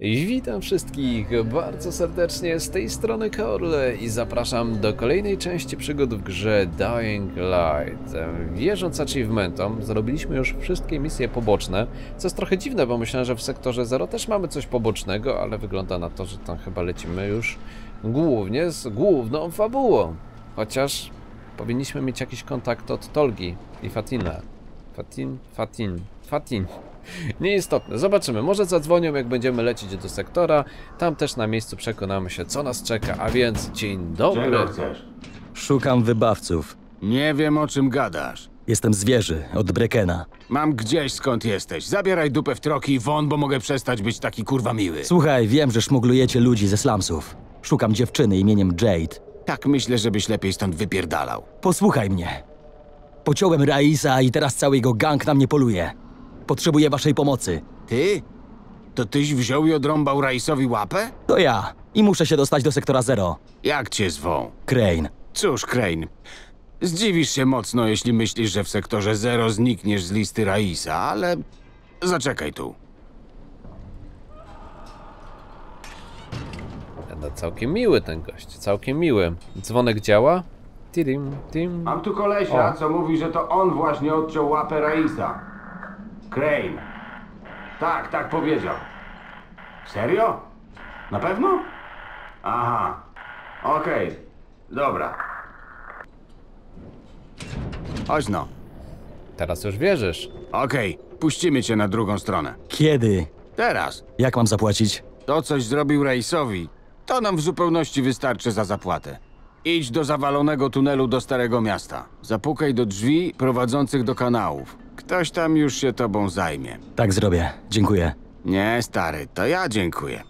Witam wszystkich bardzo serdecznie z tej strony Korle i zapraszam do kolejnej części przygód w grze Dying Light. Wierząc achievementom, zrobiliśmy już wszystkie misje poboczne, co jest trochę dziwne, bo myślałem, że w sektorze 0 też mamy coś pobocznego, ale wygląda na to, że tam chyba lecimy już głównie z główną fabułą. Chociaż powinniśmy mieć jakiś kontakt od Tolgi i Fatina. Fatin. Nieistotne, zobaczymy, może zadzwonią, jak będziemy lecieć do sektora. Tam też na miejscu przekonamy się, co nas czeka, a więc dzień dobry. Czego chcesz? Szukam wybawców. Nie wiem, o czym gadasz. Jestem z wieży, od Brekena. Mam gdzieś, skąd jesteś. Zabieraj dupę w troki i won, bo mogę przestać być taki kurwa miły. Słuchaj, wiem, że szmuglujecie ludzi ze slumsów. Szukam dziewczyny imieniem Jade. Tak myślę, żebyś lepiej stąd wypierdalał. Posłuchaj mnie. Pociąłem Raisa i teraz cały jego gang na mnie poluje. Potrzebuję waszej pomocy. Ty? To tyś wziął i odrąbał Raisowi łapę? To ja. I muszę się dostać do sektora 0. Jak cię zwą? Crane. Cóż, Crane. Zdziwisz się mocno, jeśli myślisz, że w sektorze 0 znikniesz z listy Raisa, ale... Zaczekaj tu. No, całkiem miły ten gość, całkiem miły. Dzwonek działa? Tim. Mam tu kolesia, co mówi, że to on właśnie odciął łapę Raisa. Crane. Tak powiedział. Serio? Na pewno? Aha. Okej. Dobra. Chodź no. Teraz już wierzysz. Okej. Puścimy cię na drugą stronę. Kiedy? Teraz. Jak mam zapłacić? To coś zrobił Raisowi. To nam w zupełności wystarczy za zapłatę. Idź do zawalonego tunelu do Starego Miasta. Zapukaj do drzwi prowadzących do kanałów. Ktoś tam już się tobą zajmie. Tak zrobię. Dziękuję. Nie, stary, to ja dziękuję.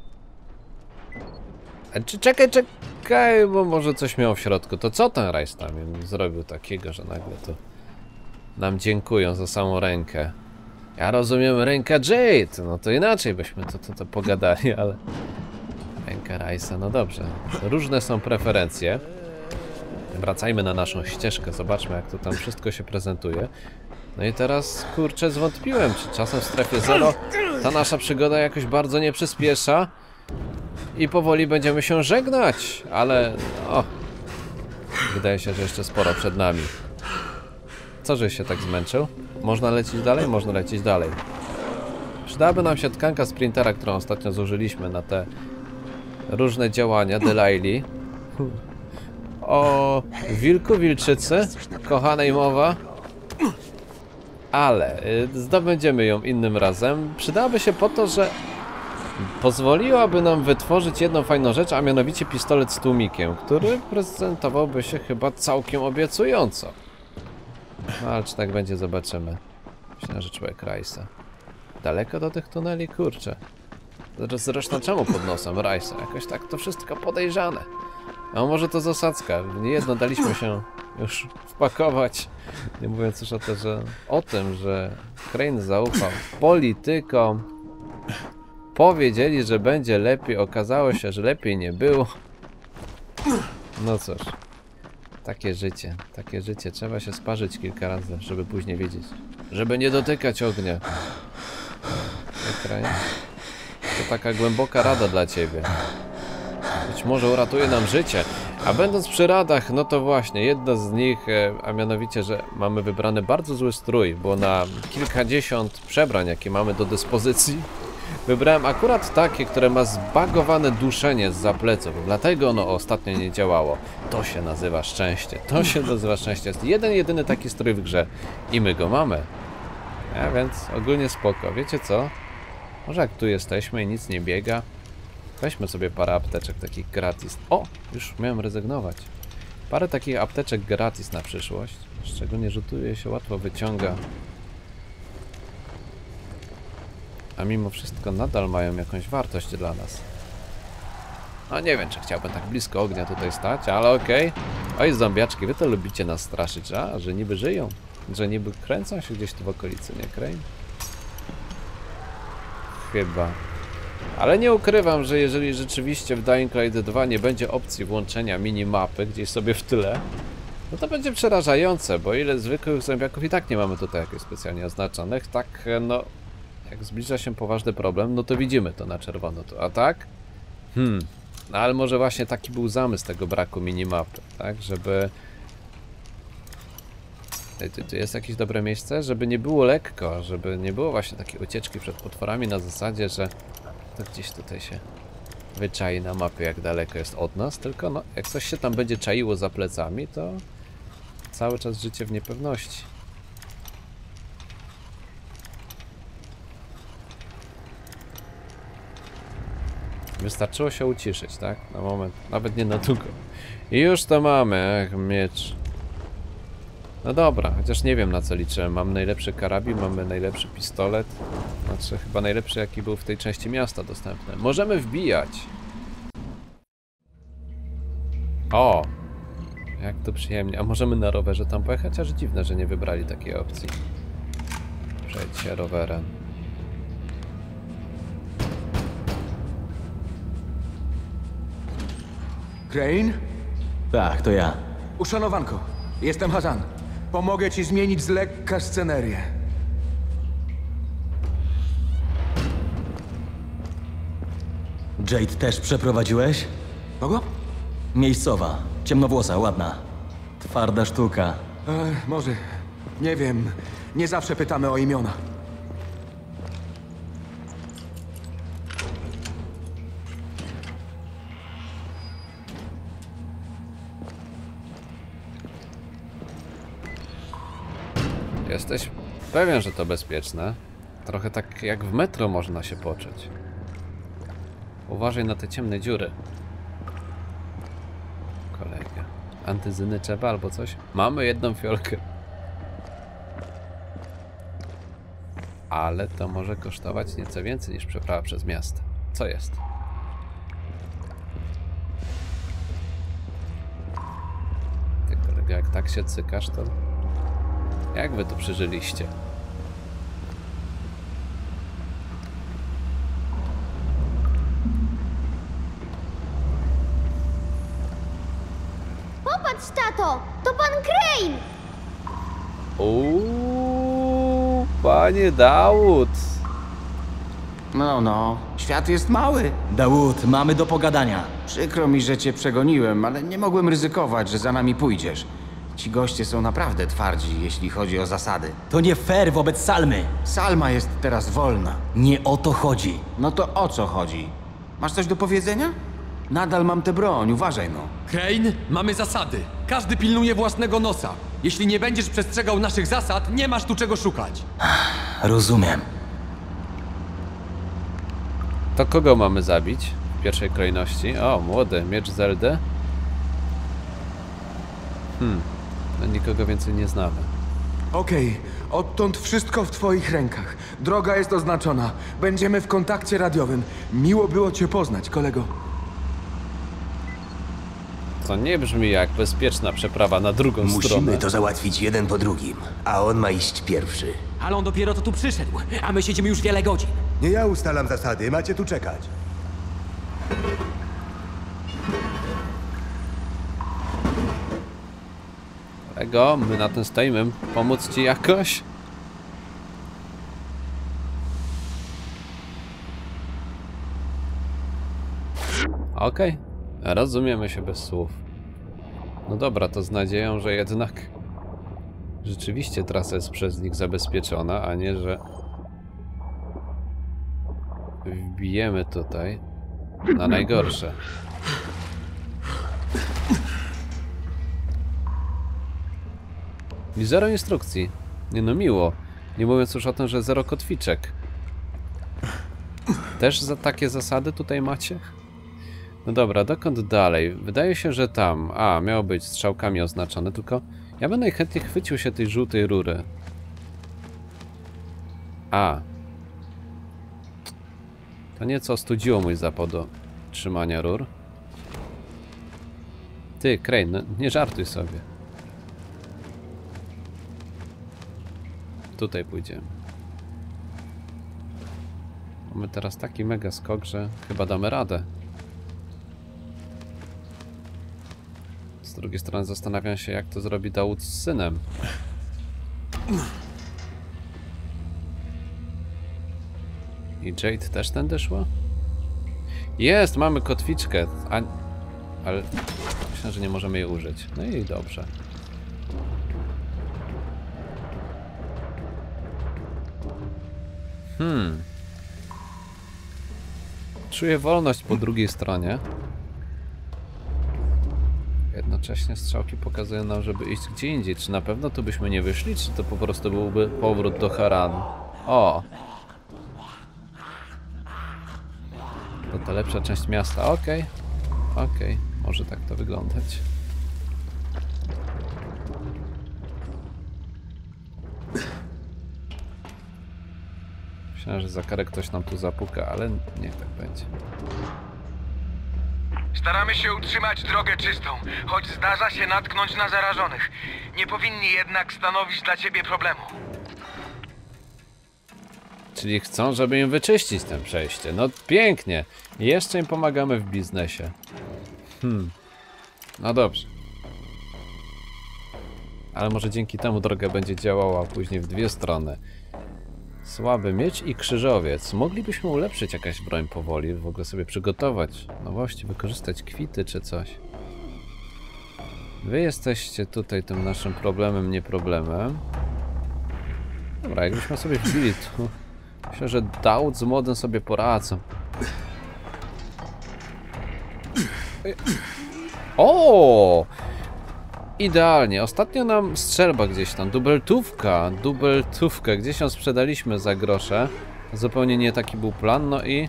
Czekaj, bo może coś miał w środku. To co ten Rajs tam zrobił takiego, że nagle to nam dziękują za samą rękę? Ja rozumiem rękę Jade, no to inaczej byśmy to pogadali, ale... Ręka Rajsa, no dobrze. Różne są preferencje. Wracajmy na naszą ścieżkę, zobaczmy, jak to tam wszystko się prezentuje. No i teraz, kurczę, zwątpiłem, czy czasem w strefie 0 ta nasza przygoda jakoś bardzo nie przyspiesza i powoli będziemy się żegnać, ale o, wydaje się, że jeszcze sporo przed nami. Co, żeś się tak zmęczył? Można lecieć dalej? Można lecieć dalej. Przydałaby nam się tkanka sprintera, którą ostatnio zużyliśmy na te różne działania Delaili. O wilku, wilczycy, kochanej mowa. Ale zdobędziemy ją innym razem. Przydałaby się po to, że pozwoliłaby nam wytworzyć jedną fajną rzecz, a mianowicie pistolet z tłumikiem, który prezentowałby się chyba całkiem obiecująco. No, ale czy tak będzie, zobaczymy. Myślę, że człowiek Rajsa. Daleko do tych tuneli? Kurczę. Zresztą czemu pod nosem Rajsa? Jakoś tak to wszystko podejrzane. A może to zasadzka? Niejedno daliśmy się już wpakować. Nie mówiąc już o tym, że Crane zaufał politykom. Powiedzieli, że będzie lepiej. Okazało się, że lepiej nie było. No cóż. Takie życie. Trzeba się sparzyć kilka razy, żeby później wiedzieć. Żeby nie dotykać ognia. Crane? To taka głęboka rada dla ciebie. Być może uratuje nam życie. A będąc przy radach, no to właśnie, jedna z nich, a mianowicie, że mamy wybrany bardzo zły strój, bo na kilkadziesiąt przebrań, jakie mamy do dyspozycji, wybrałem akurat takie, które ma zbagowane duszenie zza pleców. Dlatego ono ostatnio nie działało. To się nazywa szczęście. Jest jedyny taki strój w grze i my go mamy. A więc ogólnie spoko. Wiecie co? Może jak tu jesteśmy i nic nie biega, weźmy sobie parę apteczek takich gratis. O! Już miałem rezygnować. Parę takich apteczek gratis na przyszłość. Szczególnie rzutuje się, łatwo wyciąga. A mimo wszystko nadal mają jakąś wartość dla nas. No nie wiem, czy chciałbym tak blisko ognia tutaj stać, ale okej. Oj, zombiaczki, wy to lubicie nas straszyć, a? Że niby żyją. Że niby kręcą się gdzieś tu w okolicy, nie Crane? Chyba. Ale nie ukrywam, że jeżeli rzeczywiście w Dying Light 2 nie będzie opcji włączenia minimapy gdzieś sobie w tyle, no to będzie przerażające, bo ile zwykłych zombiaków i tak nie mamy tutaj jakoś specjalnie oznaczonych, tak no Jak zbliża się poważny problem, no to widzimy to na czerwono. A tak? No ale może właśnie taki był zamysł tego braku minimapy, tak? Żeby... Tu jest jakieś dobre miejsce? Żeby nie było lekko, żeby nie było właśnie takiej ucieczki przed potworami na zasadzie, że to gdzieś tutaj się wyczai na mapie, jak daleko jest od nas, tylko no, jak coś się tam będzie czaiło za plecami, to cały czas życie w niepewności. Wystarczyło się uciszyć, tak? Na moment, nawet nie na długo. I już to mamy, miecz. No dobra, chociaż nie wiem, na co liczę. Mam najlepszy karabin, mamy najlepszy pistolet. Znaczy chyba najlepszy, jaki był w tej części miasta dostępny. Możemy wbijać. O! Jak to przyjemnie. A możemy na rowerze tam pojechać? Aż dziwne, że nie wybrali takiej opcji. Przejdź się rowerem. Crane? Tak, to ja. Uszanowanko, jestem Hazan. Pomogę ci zmienić z lekka scenerię. Jade też przeprowadziłeś? Kogo? Miejscowa, ciemnowłosa, ładna. Twarda sztuka. Może. Nie wiem. Nie zawsze pytamy o imiona. Jesteś pewien, że to bezpieczne? Trochę tak jak w metro można się poczuć. Uważaj na te ciemne dziury. Kolega. Antyzyny trzeba albo coś? Mamy jedną fiolkę. Ale to może kosztować nieco więcej niż przeprawa przez miasto. Co jest? Ty kolega, jak tak się cykasz, to... Jak wy to przeżyliście? Popatrz, tato! To pan Crane! Panie Dawud! No, świat jest mały. Dawud, mamy do pogadania. Przykro mi, że cię przegoniłem, ale nie mogłem ryzykować, że za nami pójdziesz. Ci goście są naprawdę twardzi, jeśli chodzi o zasady. To nie fair wobec Salmy. Salma jest teraz wolna. Nie o to chodzi. No to o co chodzi? Masz coś do powiedzenia? Nadal mam tę broń, uważaj no. Crane, mamy zasady. Każdy pilnuje własnego nosa. Jeśli nie będziesz przestrzegał naszych zasad, nie masz tu czego szukać. Rozumiem. To kogo mamy zabić w pierwszej kolejności? O, młody, miecz Zeldy. No nikogo więcej nie znamy. Okej, odtąd wszystko w twoich rękach. Droga jest oznaczona. Będziemy w kontakcie radiowym. Miło było cię poznać, kolego. To nie brzmi jak bezpieczna przeprawa na drugą Musimy stronę. to załatwić jeden po drugim, a on ma iść pierwszy. Ale on dopiero to tu przyszedł, a my siedzimy już wiele godzin. Nie ja ustalam zasady, macie tu czekać. Kolego, my na tym stoimy. Pomóc ci jakoś? Okej. Rozumiemy się bez słów. No dobra, to z nadzieją, że jednak rzeczywiście trasa jest przez nich zabezpieczona, a nie, że wbijemy tutaj na najgorsze. I zero instrukcji. Nie no, miło. Nie mówiąc już o tym, że zero kotwiczek. Też za takie zasady tutaj macie? No dobra, dokąd dalej? Wydaje się, że tam. A, miało być strzałkami oznaczone, tylko ja bym najchętniej chwycił się tej żółtej rury. A. To nieco ostudziło mój zapał do trzymania rur. Ty, Crane, no nie żartuj sobie. Tutaj pójdziemy. Mamy teraz taki mega skok, że chyba damy radę. Z drugiej strony zastanawiam się, jak to zrobi Dawud z synem. I Jade też tędy szła? Jest, mamy kotwiczkę. Ale myślę, że nie możemy jej użyć. No i dobrze. Czuję wolność po drugiej stronie. Jednocześnie strzałki pokazują nam, żeby iść gdzie indziej. Czy na pewno tu byśmy nie wyszli, czy to po prostu byłby powrót do Haranu? O! To ta lepsza część miasta. Okej. Okej. Może tak to wyglądać. Myślałem, że za karę ktoś nam tu zapuka, ale niech tak będzie. Staramy się utrzymać drogę czystą, choć zdarza się natknąć na zarażonych. Nie powinni jednak stanowić dla ciebie problemu. Czyli chcą, żeby im wyczyścić to przejście. No pięknie. Jeszcze im pomagamy w biznesie. No dobrze. Ale może dzięki temu droga będzie działała później w dwie strony. Słaby miecz i krzyżowiec. Moglibyśmy ulepszyć jakaś broń powoli, w ogóle sobie przygotować nowości, wykorzystać kwity czy coś. Wy jesteście tutaj tym naszym problemem, nie problemem. Dobra, jakbyśmy sobie wbili tu... Myślę, że Daud z młodym sobie poradzą. O! Idealnie. Ostatnio nam strzelba gdzieś tam. Dubeltówkę. Gdzieś ją sprzedaliśmy za grosze. Zupełnie nie taki był plan. No i...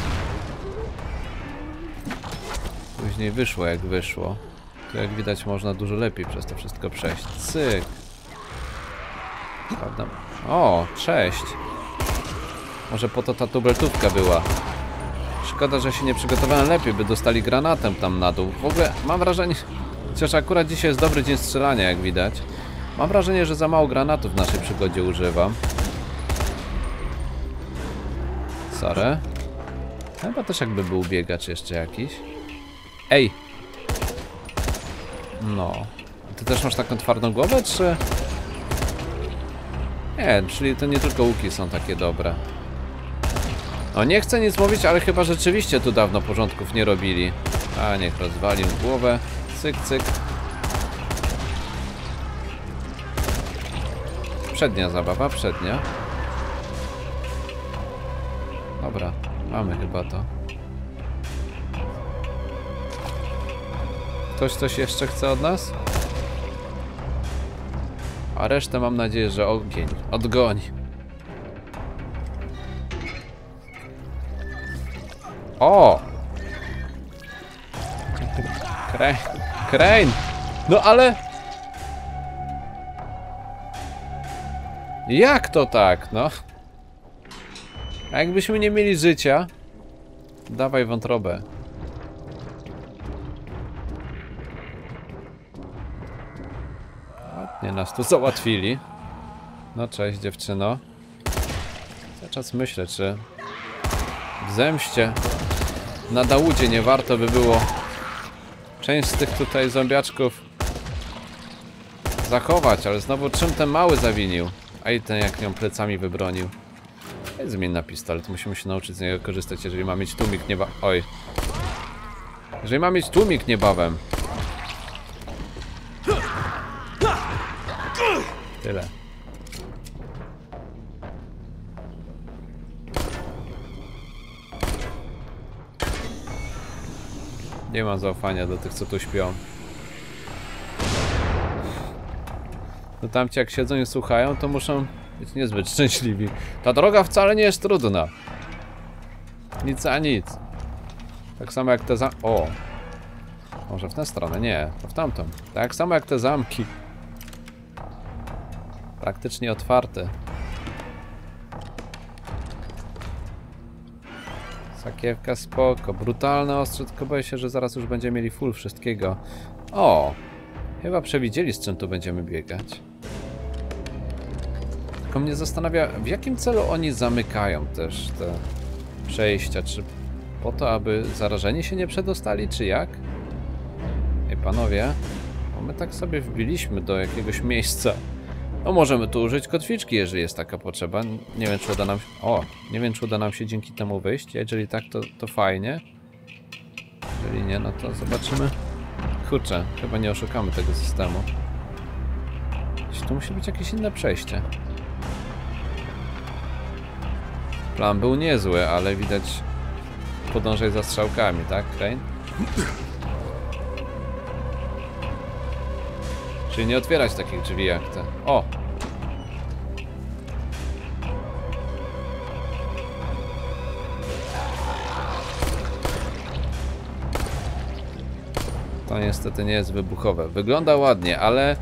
Później wyszło jak wyszło. Tu jak widać można dużo lepiej przez to wszystko przejść. Cyk. Prawda? O, cześć. Może po to ta dubeltówka była. Szkoda, że się nie przygotowałem lepiej, by dostali granatem tam na dół. W ogóle mam wrażenie... Chociaż akurat dzisiaj jest dobry dzień strzelania, jak widać. Mam wrażenie, że za mało granatów w naszej przygodzie używam. Sorry. Chyba też jakby był biegacz jeszcze jakiś. Ej! No. Ty też masz taką twardą głowę, czy... Nie, czyli to nie tylko łuki są takie dobre. No nie chcę nic mówić, ale chyba rzeczywiście tu dawno porządków nie robili. A niech rozwalił głowę. Cyk, cyk. Przednia zabawa, przednia. Dobra, mamy chyba to. Ktoś coś jeszcze chce od nas? A resztę mam nadzieję, że ogień odgoni. O! Crane! No ale... Jak to tak, no? A jakbyśmy nie mieli życia... Dawaj wątrobę. Ładnie nas tu załatwili. No cześć dziewczyno. Cały czas myślę, czy... W zemście na Daudzie nie warto by było część z tych tutaj zombiaczków zachować, ale znowu czym ten mały zawinił? A i ten jak ją plecami wybronił. Zmień na pistolet, musimy się nauczyć z niego korzystać, jeżeli ma mieć tłumik niebawem. Oj. Jeżeli ma mieć tłumik niebawem. Tyle. Nie mam zaufania do tych, co tu śpią. No tamci jak siedzą i słuchają, to muszą być niezbyt szczęśliwi. Ta droga wcale nie jest trudna. Nic a nic. Tak samo jak te O! Może w tę stronę? Nie, to w tamtą. Tak samo jak te zamki. Praktycznie otwarte. Sakiewka spoko, brutalne ostrze, tylko boję się, że zaraz już będziemy mieli full wszystkiego. O! Chyba przewidzieli, z czym tu będziemy biegać. Tylko mnie zastanawia, w jakim celu oni zamykają też te przejścia, czy po to, aby zarażeni się nie przedostali, czy jak? Ej panowie, bo my tak sobie wbiliśmy do jakiegoś miejsca, No możemy tu użyć kotwiczki, jeżeli jest taka potrzeba. Nie wiem, czy uda nam się... O! Nie wiem, czy uda nam się dzięki temu wyjść. Jeżeli tak, to fajnie. Jeżeli nie, no to zobaczymy. Kurczę, chyba nie oszukamy tego systemu. Tu musi być jakieś inne przejście. Plan był niezły, ale widać... Podążaj za strzałkami, tak, Crane? Czyli nie otwierać takich drzwi jak te. O! To niestety nie jest wybuchowe. Wygląda ładnie, ale...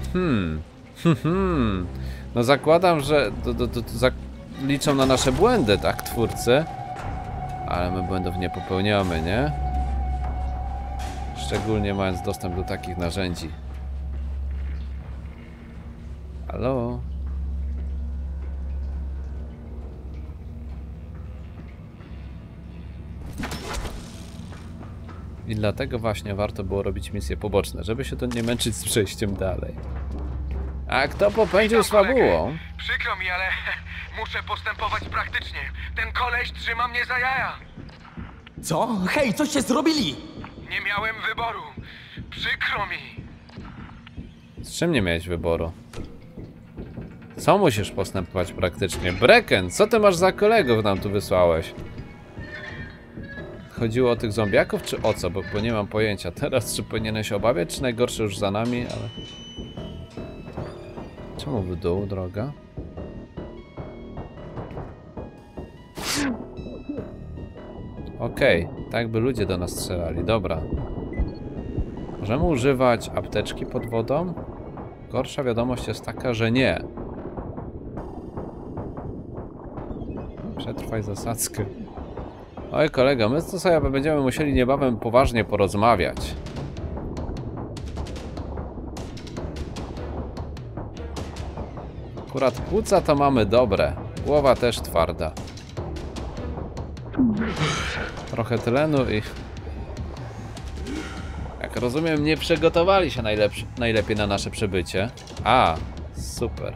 No zakładam, że liczą na nasze błędy, tak, twórcy? Ale my błędów nie popełniamy, nie? Szczególnie mając dostęp do takich narzędzi. Halo? I dlatego właśnie warto było robić misje poboczne, żeby się to nie męczyć z przejściem dalej. A kto popędził z fabułą? Przykro mi, ale muszę postępować praktycznie. Ten koleś trzyma mnie za jaja. Co? Hej, coście zrobili? Nie miałem wyboru. Przykro mi. Z czym nie miałeś wyboru? Co musisz postępować praktycznie? Brecken, co ty masz za kolegów nam tu wysłałeś? Chodziło o tych zombiaków, czy o co? Bo nie mam pojęcia teraz, czy powinieneś się obawiać, czy najgorsze już za nami, ale... Czemu w dół, droga? Okej, tak by ludzie do nas strzelali, dobra. Możemy używać apteczki pod wodą? Gorsza wiadomość jest taka, że nie. Przetrwaj zasadzkę. Oj kolego, my to sobie będziemy musieli niebawem poważnie porozmawiać. Akurat płuca to mamy dobre. Głowa też twarda. Trochę tlenu i... Jak rozumiem, nie przygotowali się najlepiej na nasze przybycie. A, super.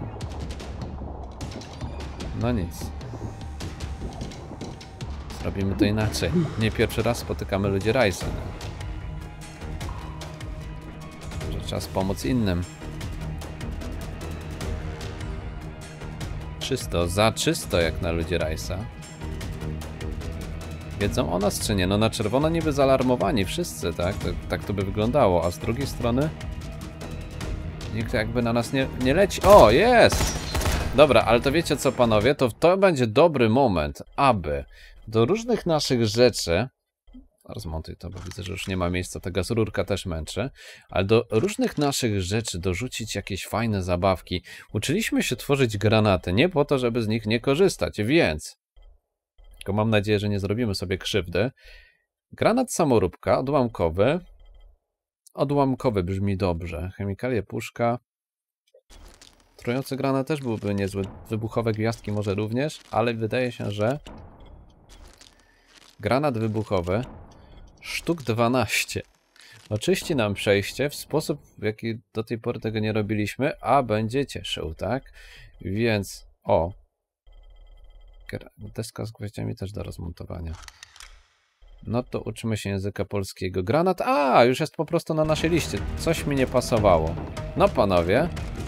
No nic. Zrobimy to inaczej. Nie pierwszy raz spotykamy ludzi Raisa. Że czas pomóc innym. Czysto, za czysto jak na ludzi Raisa. Wiedzą o nas czy nie? No na czerwono niby zaalarmowani wszyscy, tak? Tak to by wyglądało, a z drugiej strony nikt jakby na nas nie leci. O, jest! Dobra, ale to wiecie co panowie? To będzie dobry moment, aby do różnych naszych rzeczy... Rozmontuj to, bo widzę, że już nie ma miejsca, ta gazurka też męczy. Ale do różnych naszych rzeczy dorzucić jakieś fajne zabawki. Uczyliśmy się tworzyć granaty, nie po to, żeby z nich nie korzystać, więc... Tylko mam nadzieję, że nie zrobimy sobie krzywdy. Granat samoróbka, odłamkowy. Odłamkowy brzmi dobrze. Chemikalie, puszka. Trujący granat też byłby niezły. Wybuchowe gwiazdki może również, ale wydaje się, że... Granat wybuchowy. Sztuk 12. Oczyści nam przejście w sposób, w jaki do tej pory tego nie robiliśmy, a będzie cieszył, tak? Więc... O! Deska z gwoździami też do rozmontowania. No to uczymy się języka polskiego. Granat... A, już jest po prostu na naszej liście. Coś mi nie pasowało. No panowie.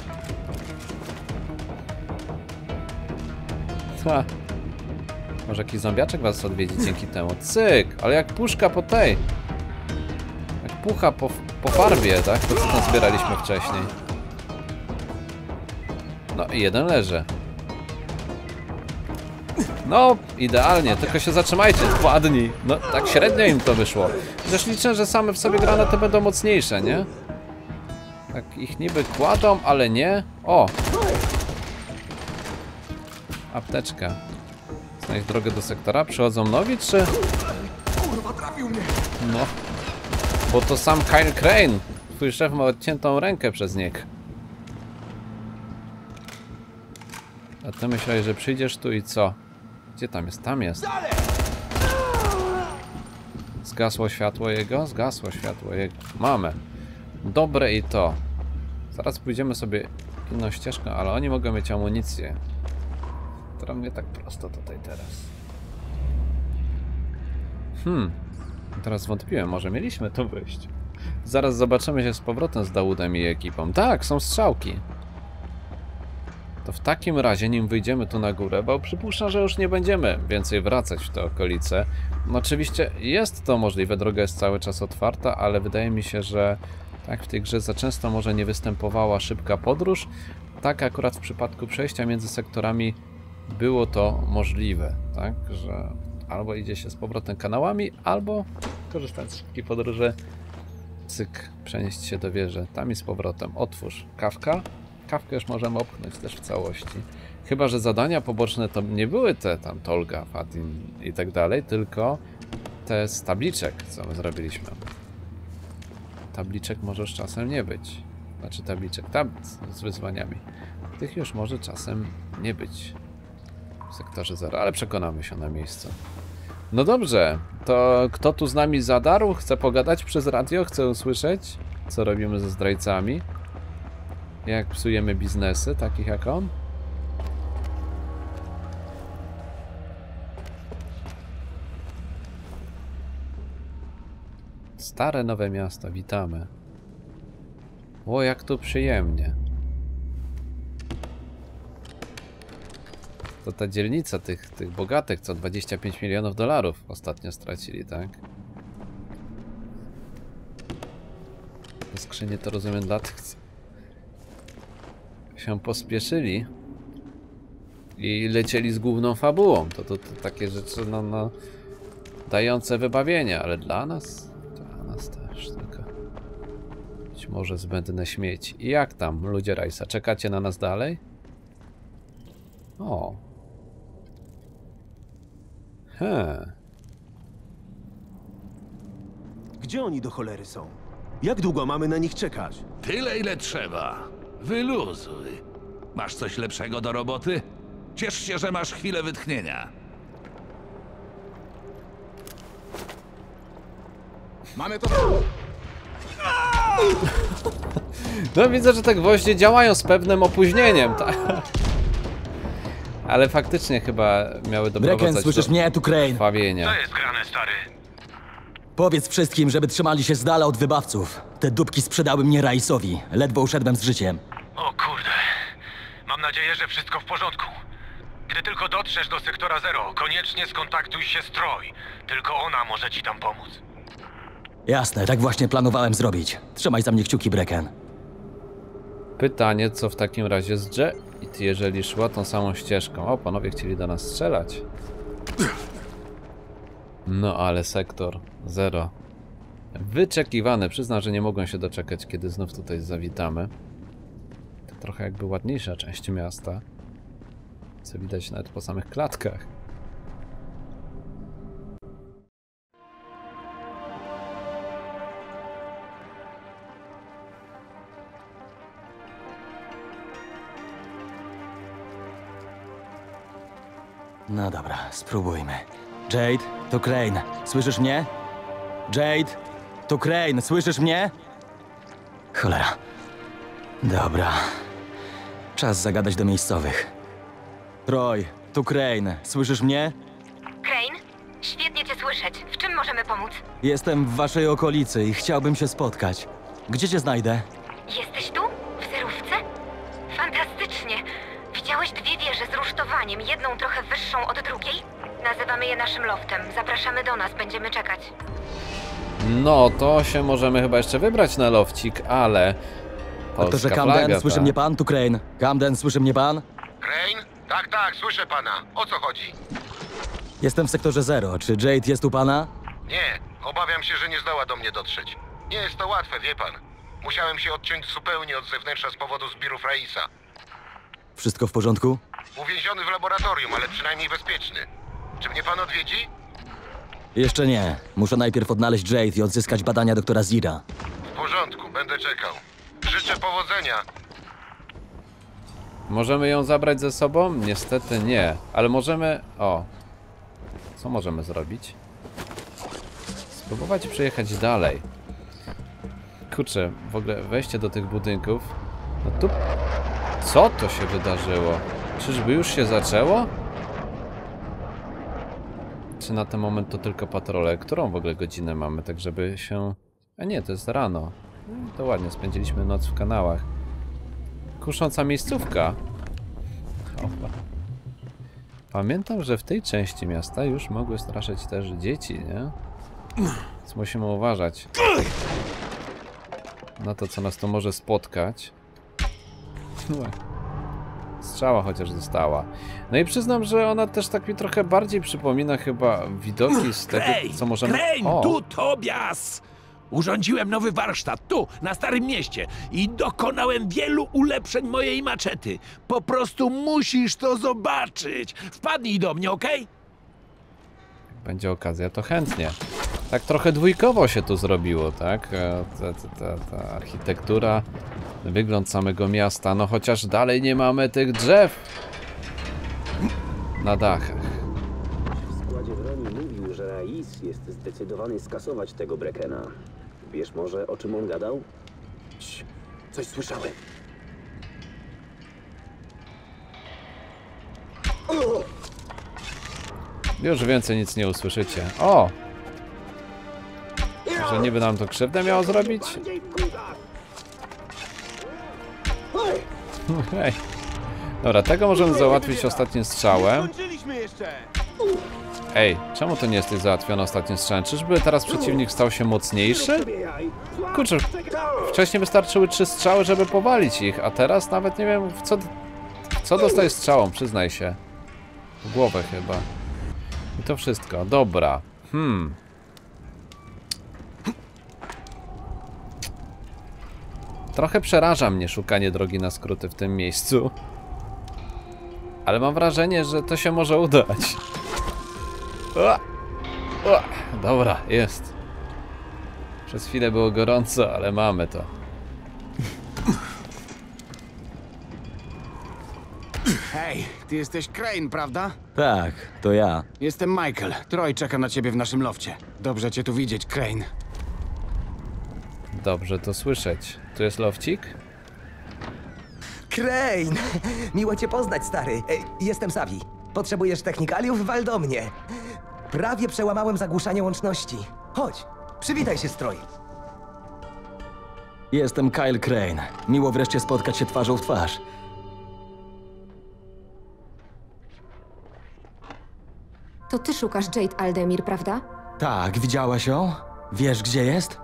Ha. Może jakiś zombiaczek was odwiedzi dzięki temu. Cyk! Ale jak puszka po tej. Jak pucha po farbie, tak? To co tam zbieraliśmy wcześniej. No i jeden leży. No, idealnie, tylko się zatrzymajcie, wpadnij. No, tak średnio im to wyszło. Chociaż liczę, że same w sobie granaty będą mocniejsze, nie? Tak ich niby kładą, ale nie. O! Apteczka. Znajdź drogę do sektora. Przychodzą nowi, czy... Kurwa, trafił mnie! No. Bo to sam Kyle Crane. Twój szef ma odciętą rękę przez niego. A ty myślałeś, że przyjdziesz tu i co? Gdzie tam jest? Tam jest. Zgasło światło jego? Zgasło światło jego. Mamy. Dobre i to. Zaraz pójdziemy sobie inną ścieżką, ale oni mogą mieć amunicję. Która mnie tak prosto tutaj teraz. Teraz wątpiłem, może mieliśmy tu wyjść. Zaraz zobaczymy się z powrotem z Dawudem i ekipą. Tak, są strzałki. To w takim razie, nim wyjdziemy tu na górę, bo przypuszczam, że już nie będziemy więcej wracać w te okolice. No oczywiście jest to możliwe, droga jest cały czas otwarta, ale wydaje mi się, że tak w tej grze za często może nie występowała szybka podróż. Tak akurat w przypadku przejścia między sektorami było to możliwe, tak, że albo idzie się z powrotem kanałami, albo korzystając z szybkiej podróży, cyk, przenieść się do wieży, tam i z powrotem. Otwórz kawka. Kawkę już możemy opchnąć też w całości. Chyba że zadania poboczne to nie były te tam Tolga, Fatin i tak dalej, tylko te z tabliczek, co my zrobiliśmy. Tabliczek może już czasem nie być. Znaczy tabliczek, tablic z wyzwaniami. Tych już może czasem nie być w sektorze 0, ale przekonamy się na miejscu. No dobrze, to kto tu z nami zadarł? Chce pogadać przez radio? Chce usłyszeć, co robimy ze zdrajcami? Jak psujemy biznesy, takich jak on? Stare nowe miasto, witamy. O, jak tu przyjemnie. To ta dzielnica tych bogatych, co 25 milionów dolarów ostatnio stracili, tak? Te skrzynie to rozumiem dla tych, co się pospieszyli i lecieli z główną fabułą. To takie rzeczy, no dające wybawienie, ale dla nas też tylko być może zbędne śmieci. I jak tam, ludzie Rajsa? Czekacie na nas dalej? O. Gdzie oni do cholery są? Jak długo mamy na nich czekać? Tyle, ile trzeba. Wyluzuj. Masz coś lepszego do roboty? Ciesz się, że masz chwilę wytchnienia. Mamy to... No widzę, że te gwoździe działają z pewnym opóźnieniem, tak? Ale faktycznie chyba miały doprowadzać Brecken, słyszysz mnie? Tu Crane. krwawienia. Co jest grane, stary? Powiedz wszystkim, żeby trzymali się z dala od wybawców. Te dupki sprzedały mnie Raisowi. Ledwo uszedłem z życiem. O kurde. Mam nadzieję, że wszystko w porządku. Gdy tylko dotrzesz do sektora 0, koniecznie skontaktuj się z Troy. Tylko ona może ci tam pomóc. Jasne, tak właśnie planowałem zrobić. Trzymaj za mnie kciuki, Brecken. Pytanie, co w takim razie z Jade, jeżeli szła tą samą ścieżką? O, panowie chcieli do nas strzelać. No ale sektor 0. Wyczekiwany. Przyznam, że nie mogłem się doczekać, kiedy znów tutaj zawitamy. To trochę jakby ładniejsza część miasta. Co widać nawet po samych klatkach. No dobra, spróbujmy. Jade, to Crane. Słyszysz mnie? Jade, to Crane. Słyszysz mnie? Cholera. Dobra. Czas zagadać do miejscowych. Troy, to Crane. Słyszysz mnie? Crane? Świetnie cię słyszeć. W czym możemy pomóc? Jestem w waszej okolicy i chciałbym się spotkać. Gdzie cię znajdę? Jesteś tu? W zerówce? Fantastycznie. Widziałeś dwie wieże z rusztowaniem, jedną trochę wyższą od drugiej? Nazywamy je naszym loftem. Zapraszamy do nas, będziemy czekać. No, to się możemy chyba jeszcze wybrać na lofcik, ale... Doktorze Camden, słyszy mnie pan? Tu Crane. Camden, słyszy mnie pan? Crane? Tak, tak, słyszę pana. O co chodzi? Jestem w sektorze 0. Czy Jade jest u pana? Nie, obawiam się, że nie zdoła do mnie dotrzeć. Nie jest to łatwe, wie pan. Musiałem się odciąć zupełnie od zewnętrza z powodu zbirów Raisa. Wszystko w porządku? Uwięziony w laboratorium, ale przynajmniej bezpieczny. Czy mnie pan odwiedzi? Jeszcze nie. Muszę najpierw odnaleźć Jade i odzyskać badania doktora Zira. W porządku, będę czekał. Życzę powodzenia. Możemy ją zabrać ze sobą? Niestety nie, ale możemy... O, co możemy zrobić? Spróbować przejechać dalej. Kurczę, w ogóle wejście do tych budynków. No tu Co to się wydarzyło? Czyżby już się zaczęło? Czy na ten moment to tylko patrole? Którą w ogóle godzinę mamy, tak żeby się... A nie, to jest rano. To ładnie, spędziliśmy noc w kanałach. Kusząca miejscówka. Opa. Pamiętam, że w tej części miasta już mogły straszyć też dzieci, nie? Więc musimy uważać na to, co nas tu może spotkać. Strzała chociaż została. No i przyznam, że ona też tak mi trochę bardziej przypomina chyba widoki z tego, co możemy... Crane, tu Tobias! Urządziłem nowy warsztat tu, na Starym Mieście i dokonałem wielu ulepszeń mojej maczety. Po prostu musisz to zobaczyć. Wpadnij do mnie, okej? Będzie okazja, to chętnie. Tak trochę dwójkowo się tu zrobiło, tak? Ta architektura, wygląd samego miasta, no chociaż dalej nie mamy tych drzew na dachach. W składzie broni mówił, że Rais jest zdecydowany skasować tego Brekena. Wiesz może, o czym on gadał? Coś słyszałem. Już więcej nic nie usłyszycie. O! Że niby nam to krzywdę miało zrobić? Hej. Dobra, tego możemy załatwić ostatnim strzałem. Ej, czemu to nie jesteś załatwiony ostatnim strzałem? Czyżby teraz przeciwnik stał się mocniejszy? Kurczę, wcześniej wystarczyły 3 strzały, żeby powalić ich, a teraz nawet nie wiem, co dostaje strzałą, przyznaj się. W głowę chyba. I to wszystko, dobra. Trochę przeraża mnie szukanie drogi na skróty w tym miejscu. Ale mam wrażenie, że to się może udać. Dobra, jest. Przez chwilę było gorąco, ale mamy to. Hej, ty jesteś Crane, prawda? Tak, to ja. Jestem Michael. Troy czeka na ciebie w naszym lofcie. Dobrze cię tu widzieć, Crane. Dobrze to słyszeć. Tu jest lofcik? Crane! Miło cię poznać, stary. Jestem Savi. Potrzebujesz technikaliów? Wal do mnie. Prawie przełamałem zagłuszanie łączności. Chodź, przywitaj się z Troy. Jestem Kyle Crane. Miło wreszcie spotkać się twarzą w twarz. To ty szukasz Jade Aldemir, prawda? Tak, widziałaś ją? Wiesz, gdzie jest?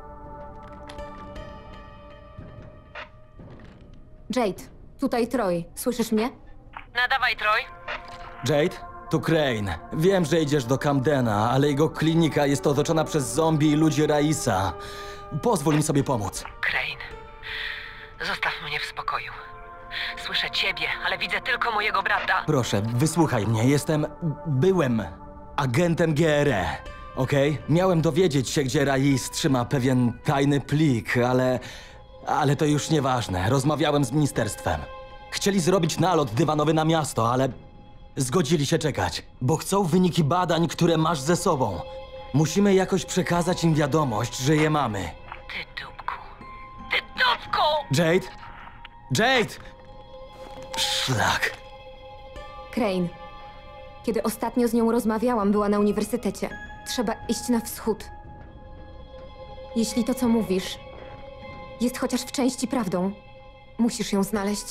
Jade, tutaj Troy. Słyszysz mnie? Nadawaj, Troy. Jade? Tu Crane. Wiem, że idziesz do Camdena, ale jego klinika jest otoczona przez zombie i ludzi Raisa. Pozwól mi sobie pomóc. Crane, zostaw mnie w spokoju. Słyszę ciebie, ale widzę tylko mojego brata. Proszę, wysłuchaj mnie. Byłem agentem GRE, okej? Miałem dowiedzieć się, gdzie Rais trzyma pewien tajny plik, ale to już nieważne. Rozmawiałem z ministerstwem. Chcieli zrobić nalot dywanowy na miasto, ale zgodzili się czekać, bo chcą wyniki badań, które masz ze sobą. Musimy jakoś przekazać im wiadomość, że je mamy. Ty dupku. Ty dupku! Jade? Jade! Szlak. Crane. Kiedy ostatnio z nią rozmawiałam, była na uniwersytecie. Trzeba iść na wschód. Jeśli to, co mówisz, jest chociaż w części prawdą, musisz ją znaleźć.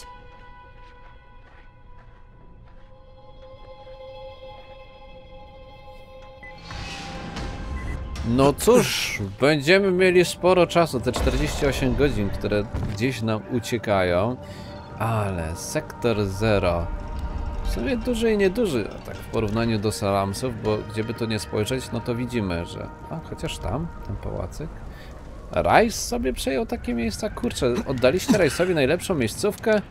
No cóż, będziemy mieli sporo czasu, te 48 godzin, które gdzieś nam uciekają. Ale sektor 0 w sumie duży i nieduży, tak w porównaniu do Salamsów, bo gdzieby to nie spojrzeć, no to widzimy, że... A, chociaż tam, ten pałacyk. Rais sobie przejął takie miejsca, kurczę, oddaliście Raisowi najlepszą miejscówkę?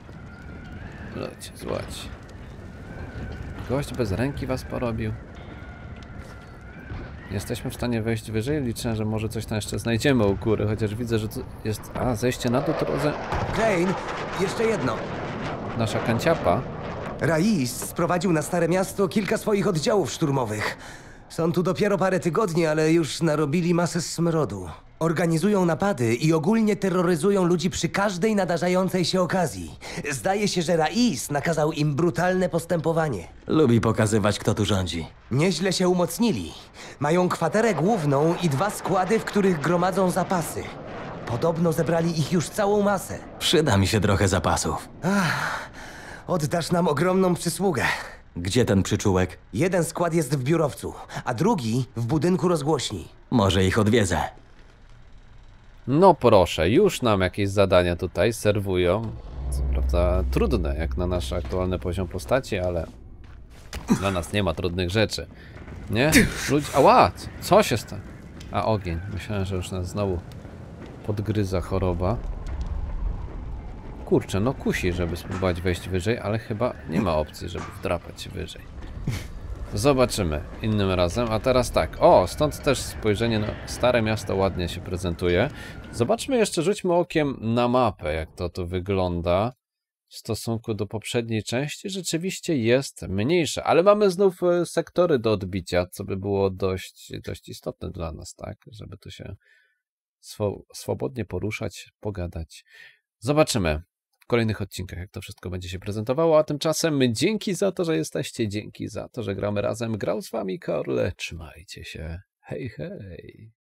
Złoć. Gość bez ręki was porobił. Jesteśmy w stanie wejść wyżej, liczę, że może coś tam jeszcze znajdziemy u góry, chociaż widzę, że tu jest... A, zejście na dół to... Crane, jeszcze jedno. Nasza kanciapa. Rais sprowadził na Stare Miasto kilka swoich oddziałów szturmowych. Są tu dopiero parę tygodni, ale już narobili masę smrodu. Organizują napady i ogólnie terroryzują ludzi przy każdej nadarzającej się okazji. Zdaje się, że Rais nakazał im brutalne postępowanie. Lubi pokazywać, kto tu rządzi. Nieźle się umocnili. Mają kwaterę główną i 2 składy, w których gromadzą zapasy. Podobno zebrali ich już całą masę. Przyda mi się trochę zapasów. Oddasz nam ogromną przysługę. Gdzie ten przyczółek? Jeden skład jest w biurowcu, a drugi w budynku rozgłośni. Może ich odwiedzę. No proszę, już nam jakieś zadania tutaj serwują. Co prawda trudne, jak na nasz aktualny poziom postaci, ale dla nas nie ma trudnych rzeczy. Nie? Ludzi... Ała! Co się stało? A, ogień. Myślałem, że już nas znowu podgryza choroba. Kurczę, no kusi, żeby spróbować wejść wyżej, ale chyba nie ma opcji, żeby wdrapać się wyżej. Zobaczymy innym razem, a teraz tak. O, stąd też spojrzenie na stare miasto ładnie się prezentuje. Zobaczmy jeszcze, rzućmy okiem na mapę, jak to tu wygląda w stosunku do poprzedniej części. Rzeczywiście jest mniejsze, ale mamy znów sektory do odbicia, co by było dość istotne dla nas, tak? Żeby tu się swobodnie poruszać, pogadać. Zobaczymy w kolejnych odcinkach, jak to wszystko będzie się prezentowało, a tymczasem dzięki za to, że jesteście, dzięki za to, że gramy razem. Grał z wami Korle, trzymajcie się, hej hej.